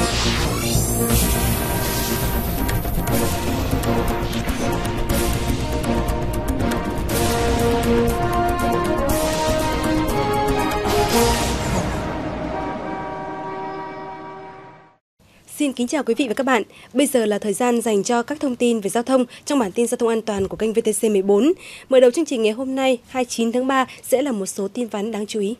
Xin kính chào quý vị và các bạn. Bây giờ là thời gian dành cho các thông tin về giao thông trong bản tin giao thông an toàn của kênh VTC 14. Mở đầu chương trình ngày hôm nay, 29 tháng 3 sẽ là một số tin vắn đáng chú ý.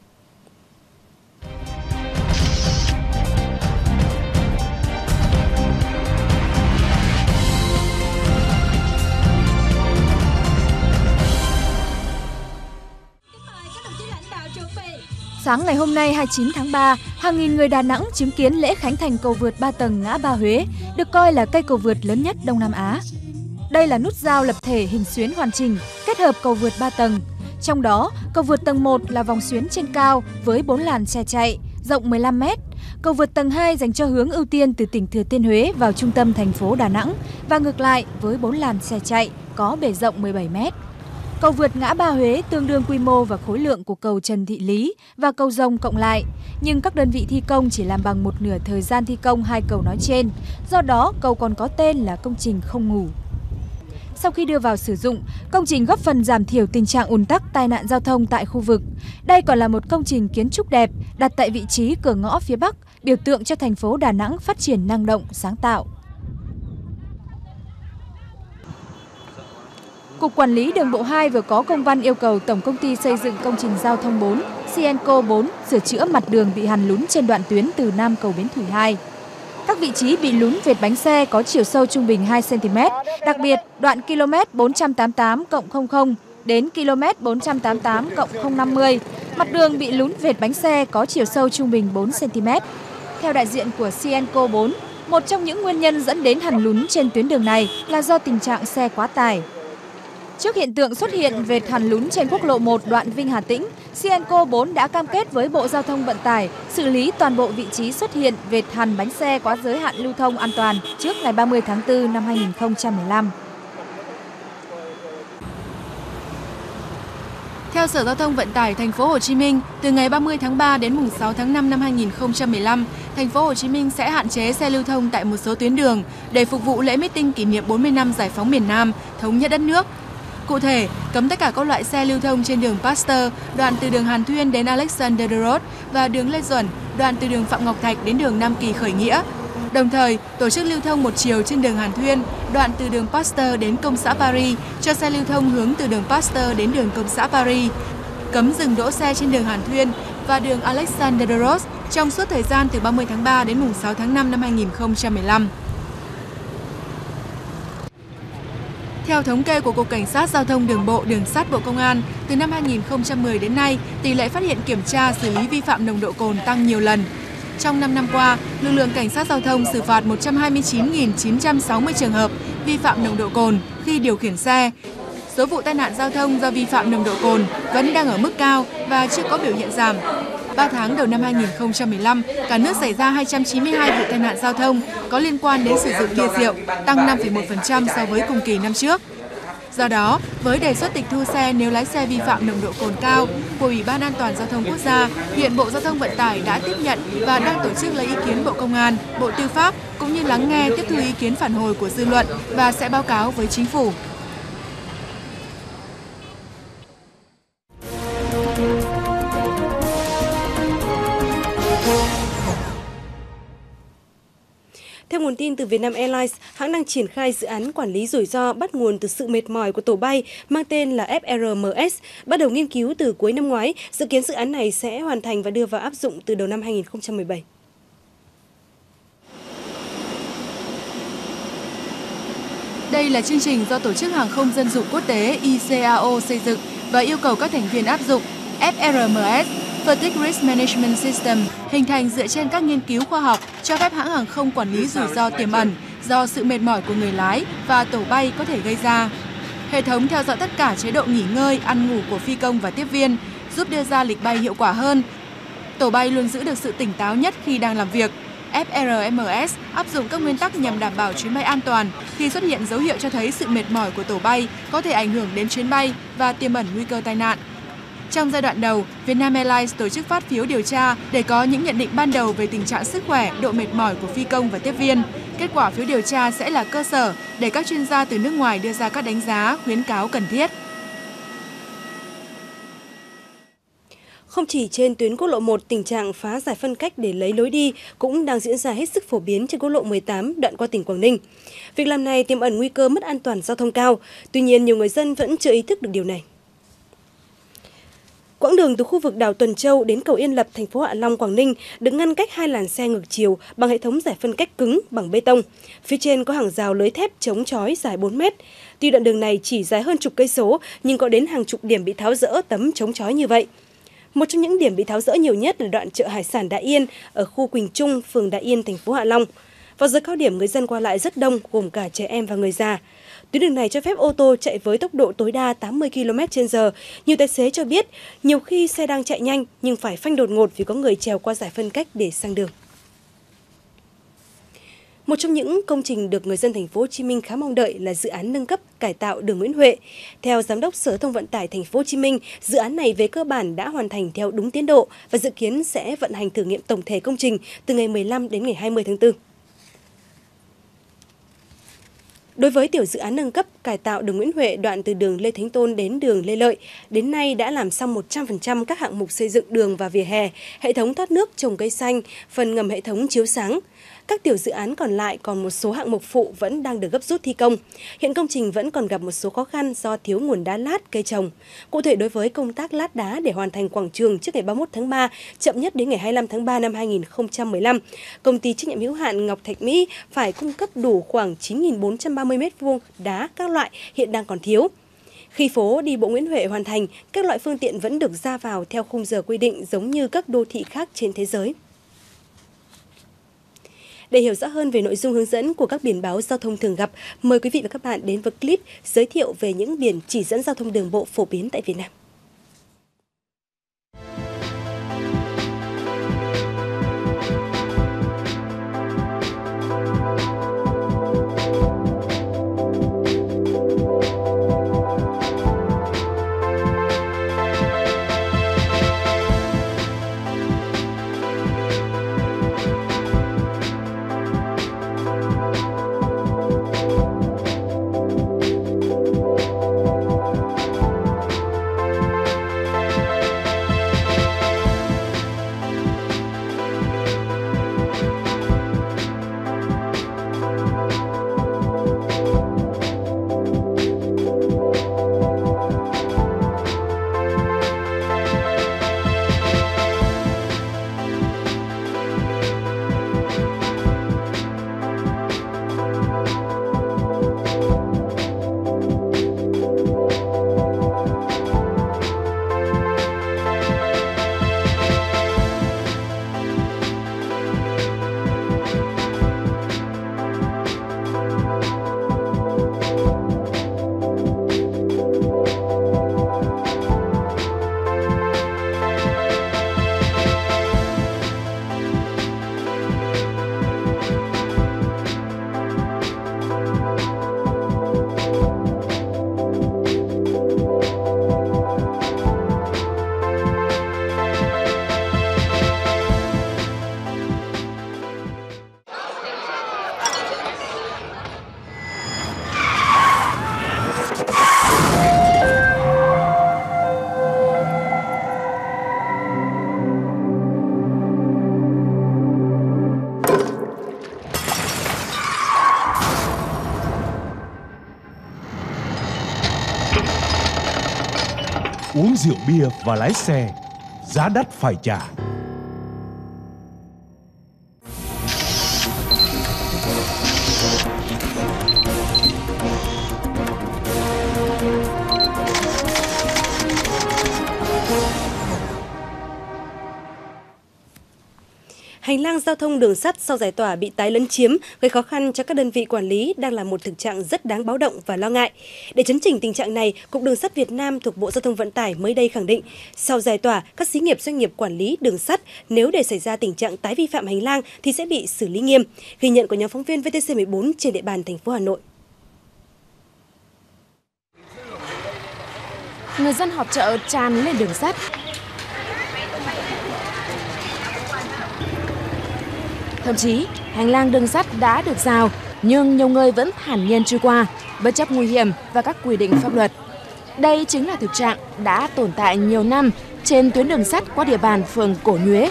Sáng ngày hôm nay 29 tháng 3, hàng nghìn người Đà Nẵng chứng kiến lễ khánh thành cầu vượt 3 tầng ngã ba Huế, được coi là cây cầu vượt lớn nhất Đông Nam Á. Đây là nút giao lập thể hình xuyến hoàn chỉnh, kết hợp cầu vượt 3 tầng. Trong đó, cầu vượt tầng 1 là vòng xuyến trên cao với 4 làn xe chạy, rộng 15 m. Cầu vượt tầng 2 dành cho hướng ưu tiên từ tỉnh Thừa Thiên Huế vào trung tâm thành phố Đà Nẵng và ngược lại với 4 làn xe chạy, có bề rộng 17 m. Cầu vượt ngã ba Huế tương đương quy mô và khối lượng của cầu Trần Thị Lý và cầu Rồng cộng lại, nhưng các đơn vị thi công chỉ làm bằng một nửa thời gian thi công hai cầu nói trên, do đó cầu còn có tên là công trình không ngủ. Sau khi đưa vào sử dụng, công trình góp phần giảm thiểu tình trạng ùn tắc tai nạn giao thông tại khu vực. Đây còn là một công trình kiến trúc đẹp đặt tại vị trí cửa ngõ phía Bắc, biểu tượng cho thành phố Đà Nẵng phát triển năng động, sáng tạo. Cục Quản lý Đường bộ 2 vừa có công văn yêu cầu Tổng Công ty Xây dựng Công trình Giao thông 4, Sienco 4 sửa chữa mặt đường bị hằn lún trên đoạn tuyến từ Nam Cầu Bến Thủy 2. Các vị trí bị lún vệt bánh xe có chiều sâu trung bình 2 cm, đặc biệt đoạn km 488+00 đến km 488+050. Mặt đường bị lún vệt bánh xe có chiều sâu trung bình 4 cm. Theo đại diện của Sienco 4, một trong những nguyên nhân dẫn đến hằn lún trên tuyến đường này là do tình trạng xe quá tải. Trước hiện tượng xuất hiện vệt hằn lún trên quốc lộ 1 đoạn Vinh Hà Tĩnh, Sienco 4 đã cam kết với Bộ Giao thông Vận tải xử lý toàn bộ vị trí xuất hiện vệt hằn bánh xe quá giới hạn lưu thông an toàn trước ngày 30 tháng 4 năm 2015. Theo Sở Giao thông Vận tải Thành phố Hồ Chí Minh, từ ngày 30 tháng 3 đến mùng 6 tháng 5 năm 2015, Thành phố Hồ Chí Minh sẽ hạn chế xe lưu thông tại một số tuyến đường để phục vụ lễ meeting kỷ niệm 40 năm giải phóng miền Nam, thống nhất đất nước. Cụ thể, cấm tất cả các loại xe lưu thông trên đường Pasteur, đoạn từ đường Hàn Thuyên đến Alexander Road và đường Lê Duẩn, đoạn từ đường Phạm Ngọc Thạch đến đường Nam Kỳ Khởi Nghĩa. Đồng thời, tổ chức lưu thông một chiều trên đường Hàn Thuyên, đoạn từ đường Pasteur đến Công xã Paris cho xe lưu thông hướng từ đường Pasteur đến đường Công xã Paris. Cấm dừng đỗ xe trên đường Hàn Thuyên và đường Alexander Road trong suốt thời gian từ 30 tháng 3 đến mùng 6 tháng 5 năm 2015. Theo thống kê của Cục Cảnh sát Giao thông Đường bộ Đường sắt Bộ Công an, từ năm 2010 đến nay, tỷ lệ phát hiện kiểm tra xử lý vi phạm nồng độ cồn tăng nhiều lần. Trong 5 năm qua, lực lượng Cảnh sát Giao thông xử phạt 129.960 trường hợp vi phạm nồng độ cồn khi điều khiển xe. Số vụ tai nạn giao thông do vi phạm nồng độ cồn vẫn đang ở mức cao và chưa có biểu hiện giảm. 3 tháng đầu năm 2015, cả nước xảy ra 292 vụ tai nạn giao thông có liên quan đến sử dụng bia rượu, tăng 5,1% so với cùng kỳ năm trước. Do đó, với đề xuất tịch thu xe nếu lái xe vi phạm nồng độ cồn cao của Ủy ban An toàn Giao thông Quốc gia, hiện Bộ Giao thông Vận tải đã tiếp nhận và đang tổ chức lấy ý kiến Bộ Công an, Bộ Tư pháp cũng như lắng nghe tiếp thu ý kiến phản hồi của dư luận và sẽ báo cáo với Chính phủ. Theo nguồn tin từ Vietnam Airlines, hãng đang triển khai dự án quản lý rủi ro bắt nguồn từ sự mệt mỏi của tổ bay mang tên là FRMS, bắt đầu nghiên cứu từ cuối năm ngoái. Dự kiến dự án này sẽ hoàn thành và đưa vào áp dụng từ đầu năm 2017. Đây là chương trình do Tổ chức Hàng không Dân dụng Quốc tế ICAO xây dựng và yêu cầu các thành viên áp dụng. FRMS, Fatigue Risk Management System, hình thành dựa trên các nghiên cứu khoa học cho phép hãng hàng không quản lý rủi ro tiềm ẩn do sự mệt mỏi của người lái và tổ bay có thể gây ra. Hệ thống theo dõi tất cả chế độ nghỉ ngơi, ăn ngủ của phi công và tiếp viên, giúp đưa ra lịch bay hiệu quả hơn. Tổ bay luôn giữ được sự tỉnh táo nhất khi đang làm việc. FRMS áp dụng các nguyên tắc nhằm đảm bảo chuyến bay an toàn khi xuất hiện dấu hiệu cho thấy sự mệt mỏi của tổ bay có thể ảnh hưởng đến chuyến bay và tiềm ẩn nguy cơ tai nạn. Trong giai đoạn đầu, Vietnam Airlines tổ chức phát phiếu điều tra để có những nhận định ban đầu về tình trạng sức khỏe, độ mệt mỏi của phi công và tiếp viên. Kết quả phiếu điều tra sẽ là cơ sở để các chuyên gia từ nước ngoài đưa ra các đánh giá, khuyến cáo cần thiết. Không chỉ trên tuyến quốc lộ 1, tình trạng phá giải phân cách để lấy lối đi cũng đang diễn ra hết sức phổ biến trên quốc lộ 18 đoạn qua tỉnh Quảng Ninh. Việc làm này tiềm ẩn nguy cơ mất an toàn giao thông cao, tuy nhiên nhiều người dân vẫn chưa ý thức được điều này. Quãng đường từ khu vực đảo Tuần Châu đến cầu Yên Lập, thành phố Hạ Long, Quảng Ninh được ngăn cách hai làn xe ngược chiều bằng hệ thống giải phân cách cứng bằng bê tông. Phía trên có hàng rào lưới thép chống chói dài 4 mét. Tuy đoạn đường này chỉ dài hơn chục cây số, nhưng có đến hàng chục điểm bị tháo dỡ tấm chống chói như vậy. Một trong những điểm bị tháo dỡ nhiều nhất là đoạn chợ hải sản Đại Yên ở khu Quỳnh Trung, phường Đại Yên, thành phố Hạ Long. Vào giờ cao điểm, người dân qua lại rất đông, gồm cả trẻ em và người già. Tuyến đường này cho phép ô tô chạy với tốc độ tối đa 80 km/h. Nhiều tài xế cho biết, nhiều khi xe đang chạy nhanh nhưng phải phanh đột ngột vì có người trèo qua giải phân cách để sang đường. Một trong những công trình được người dân thành phố Hồ Chí Minh khá mong đợi là dự án nâng cấp cải tạo đường Nguyễn Huệ. Theo Giám đốc Sở Giao thông Vận tải thành phố Hồ Chí Minh, dự án này về cơ bản đã hoàn thành theo đúng tiến độ và dự kiến sẽ vận hành thử nghiệm tổng thể công trình từ ngày 15 đến ngày 20 tháng 4. Đối với tiểu dự án nâng cấp cải tạo đường Nguyễn Huệ đoạn từ đường Lê Thánh Tôn đến đường Lê Lợi, đến nay đã làm xong 100% các hạng mục xây dựng đường và vỉa hè, hệ thống thoát nước, trồng cây xanh, phần ngầm hệ thống chiếu sáng. Các tiểu dự án còn lại còn một số hạng mục phụ vẫn đang được gấp rút thi công. Hiện công trình vẫn còn gặp một số khó khăn do thiếu nguồn đá lát, cây trồng. Cụ thể đối với công tác lát đá để hoàn thành quảng trường trước ngày 31 tháng 3, chậm nhất đến ngày 25 tháng 3 năm 2015, công ty trách nhiệm hữu hạn Ngọc Thạch Mỹ phải cung cấp đủ khoảng 9.430 m2 đá các loại hiện đang còn thiếu. Khi phố đi bộ Nguyễn Huệ hoàn thành, các loại phương tiện vẫn được ra vào theo khung giờ quy định giống như các đô thị khác trên thế giới. Để hiểu rõ hơn về nội dung hướng dẫn của các biển báo giao thông thường gặp, mời quý vị và các bạn đến với clip giới thiệu về những biển chỉ dẫn giao thông đường bộ phổ biến tại Việt Nam. Uống rượu bia và lái xe, giá đắt phải trả. Hành lang giao thông đường sắt sau giải tỏa bị tái lấn chiếm, gây khó khăn cho các đơn vị quản lý đang là một thực trạng rất đáng báo động và lo ngại. Để chấn chỉnh tình trạng này, Cục Đường sắt Việt Nam thuộc Bộ Giao thông Vận tải mới đây khẳng định, sau giải tỏa, các xí nghiệp doanh nghiệp quản lý đường sắt nếu để xảy ra tình trạng tái vi phạm hành lang thì sẽ bị xử lý nghiêm. Ghi nhận của nhóm phóng viên VTC14 trên địa bàn thành phố Hà Nội. người dân họp chợ tràn lên đường sắt. Thậm chí, hành lang đường sắt đã được rào, nhưng nhiều người vẫn thản nhiên trôi qua, bất chấp nguy hiểm và các quy định pháp luật. Đây chính là thực trạng đã tồn tại nhiều năm trên tuyến đường sắt qua địa bàn phường Cổ Nhuế.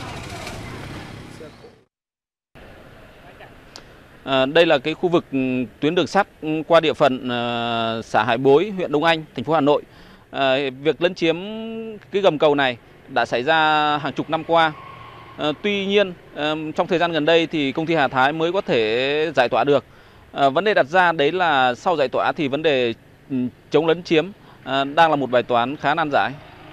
Đây là cái khu vực tuyến đường sắt qua địa phận xã Hải Bối, huyện Đông Anh, thành phố Hà Nội. Việc lấn chiếm cái gầm cầu này đã xảy ra hàng chục năm qua. Tuy nhiên, trong thời gian gần đây thì công ty Hà Thái mới có thể giải tỏa được. Vấn đề đặt ra đấy là sau giải tỏa thì vấn đề chống lấn chiếm đang là một bài toán khá nan giải.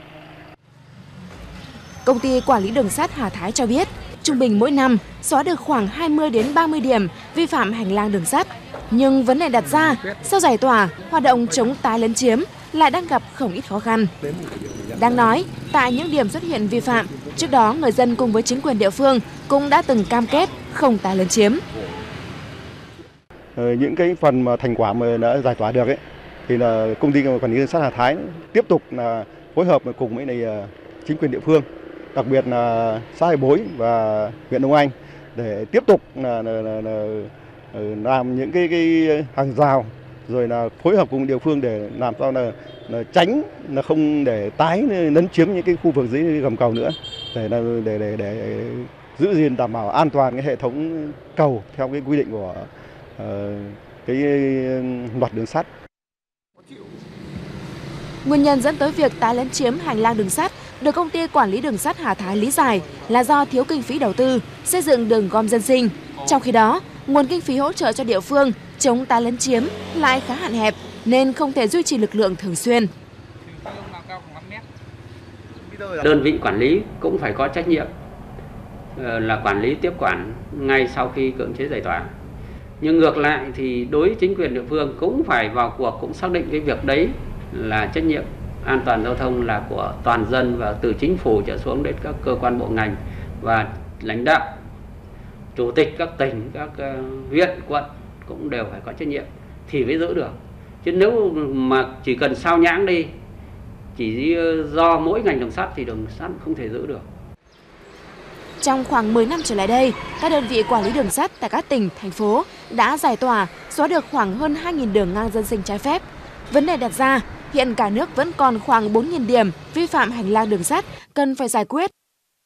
Công ty quản lý đường sắt Hà Thái cho biết, trung bình mỗi năm xóa được khoảng 20 đến 30 điểm vi phạm hành lang đường sắt. Nhưng vấn đề đặt ra, sau giải tỏa, hoạt động chống tái lấn chiếm lại đang gặp không ít khó khăn. Đáng nói, tại những điểm xuất hiện vi phạm, trước đó người dân cùng với chính quyền địa phương cũng đã từng cam kết không tái lấn chiếm. Những cái phần mà thành quả mà đã giải tỏa được ấy, thì là công ty quản lý đường sắt Hà Thái tiếp tục là phối hợp cùng với chính quyền địa phương, đặc biệt là xã Hải Bối và huyện Đông Anh để tiếp tục làm những cái hàng rào, rồi là phối hợp cùng địa phương để làm sao là tránh là không để tái lấn chiếm những cái khu vực dưới gầm cầu nữa, để giữ gìn đảm bảo an toàn cái hệ thống cầu theo cái quy định của cái luật đường sắt. Nguyên nhân dẫn tới việc tái lấn chiếm hành lang đường sắt được công ty quản lý đường sắt Hà Thái lý giải là do thiếu kinh phí đầu tư xây dựng đường gom dân sinh. Trong khi đó, nguồn kinh phí hỗ trợ cho địa phương chống tái lấn chiếm lại khá hạn hẹp nên không thể duy trì lực lượng thường xuyên. Đơn vị quản lý cũng phải có trách nhiệm là quản lý tiếp quản ngay sau khi cưỡng chế giải tỏa. Nhưng ngược lại thì đối với chính quyền địa phương cũng phải vào cuộc, cũng xác định cái việc đấy là trách nhiệm an toàn giao thông là của toàn dân, và từ chính phủ trở xuống đến các cơ quan bộ ngành và lãnh đạo, chủ tịch các tỉnh, các huyện, quận cũng đều phải có trách nhiệm thì mới giữ được. Chứ nếu mà chỉ cần sao nhãng đi, chỉ do mỗi ngành đường sắt thì đường sắt không thể giữ được. Trong khoảng 10 năm trở lại đây, các đơn vị quản lý đường sắt tại các tỉnh, thành phố đã giải tỏa, xóa được khoảng hơn 2.000 đường ngang dân sinh trái phép. Vấn đề đặt ra, hiện cả nước vẫn còn khoảng 4.000 điểm vi phạm hành lang đường sắt cần phải giải quyết.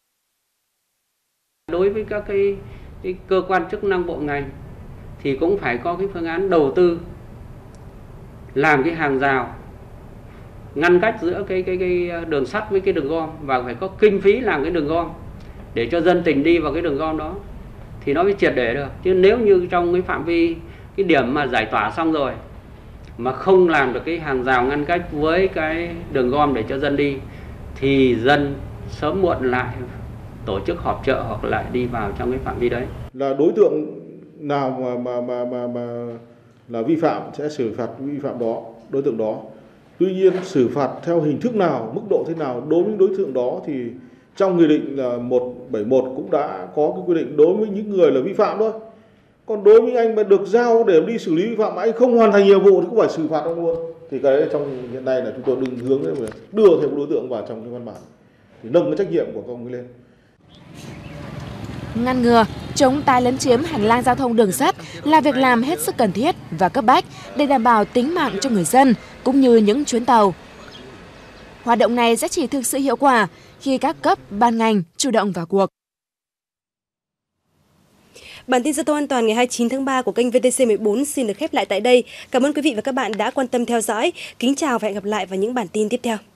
Đối với các cái cơ quan chức năng bộ ngành thì cũng phải có cái phương án đầu tư làm cái hàng rào ngăn cách giữa cái đường sắt với cái đường gom, và phải có kinh phí làm cái đường gom để cho dân tình đi vào cái đường gom đó thì nó mới triệt để được. Chứ nếu như trong cái phạm vi cái điểm mà giải tỏa xong rồi mà không làm được cái hàng rào ngăn cách với cái đường gom để cho dân đi thì dân sớm muộn lại tổ chức họp chợ hoặc lại đi vào trong cái phạm vi đấy. Là đối tượng nào mà là vi phạm sẽ xử phạt vi phạm đó, đối tượng đó. Tuy nhiên xử phạt theo hình thức nào, mức độ thế nào đối với đối tượng đó thì trong nghị định là 171 cũng đã có cái quy định đối với những người là vi phạm thôi. Còn đối với anh mà được giao để đi xử lý vi phạm mà anh không hoàn thành nhiệm vụ thì cũng phải xử phạt ông luôn. Thì cái đấy trong hiện nay là chúng tôi định hướng để đưa thêm đối tượng vào trong cái văn bản thì nâng cái trách nhiệm của các ông ấy lên. Ngăn ngừa, chống tái lấn chiếm hành lang giao thông đường sắt là việc làm hết sức cần thiết và cấp bách để đảm bảo tính mạng cho người dân cũng như những chuyến tàu. Hoạt động này sẽ chỉ thực sự hiệu quả khi các cấp, ban ngành chủ động vào cuộc. Bản tin giao thông an toàn ngày 29 tháng 3 của kênh VTC14 xin được khép lại tại đây. Cảm ơn quý vị và các bạn đã quan tâm theo dõi. Kính chào và hẹn gặp lại vào những bản tin tiếp theo.